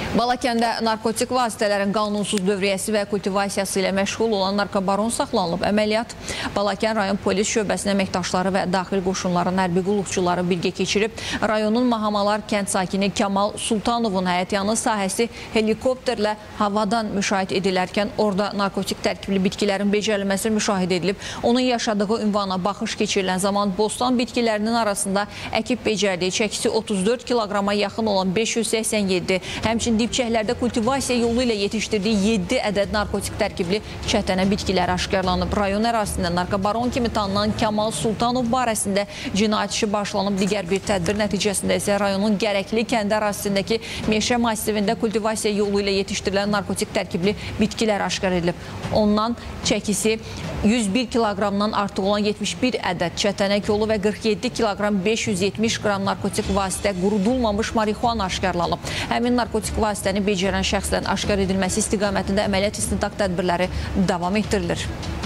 Balakəndə narkotik vasitələrin qanunsuz dövriyyəsi və kultivasiyası ilə məşğul olan narkobaron saxlanılıb. Əməliyyat Balakən rayon polis şöbəsinin əməkdaşları və daxil qoşunların hərbi qulluqçuları birgə keçirib. Rayonun Mahamalar kənd sakini Kamal Sultanovun həyətyanı sahəsi helikopterlə havadan müşahidə edilərkən orada narkotik tərkibli bitkilərin becərilməsi müşahidə edilib. Onun yaşadığı ünvana baxış keçirilən zaman bostan bitkilərinin arasında əkib becərdiyi çəkisi 34 kiloqrama yaxın olan 587, həmçinin dibçəklərdə kultivasiya yolu ilə yetişdirdiyi 7 ədəd narkotik tərkibli çətənə bitkilər aşkarlanıb. Rayon ərazisində narkobaron kimi tanınan Kamal Sultanov barəsində cinayət işi başlanıb. Digər bir tədbir nəticəsində isə rayonun Gərəkli kəndi ərazisindəki meşə massivində kultivasiya yolu ilə yetişdirilən narkotik tərkibli bitkilər aşkar edilib. Ondan çəkisi 101 kiloqramdan artıq olan 71 ədəd çətənək yolu və 47 kiloqram 570 qram narkotik vasitə qurudulmamış marixuana aşkarlanıb. Həmin narkotik vasitəni becərən şəxslərin aşkar edilməsi istiqamətində əməliyyat istintaq tədbirləri davam etdirilir.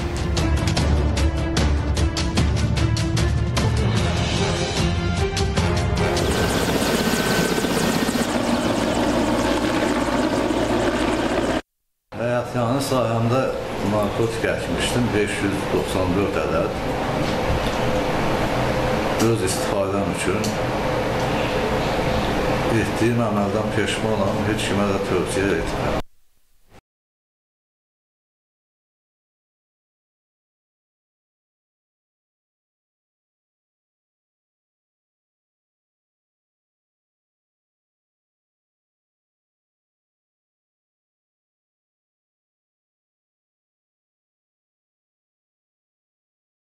Həyətyanı sahəmdə narkotik əkmişdim, 594 ədəd. Öz istifadəm üçün etdiyim əməldən peşmanam, heç kimə də tövsiyə etmirəm.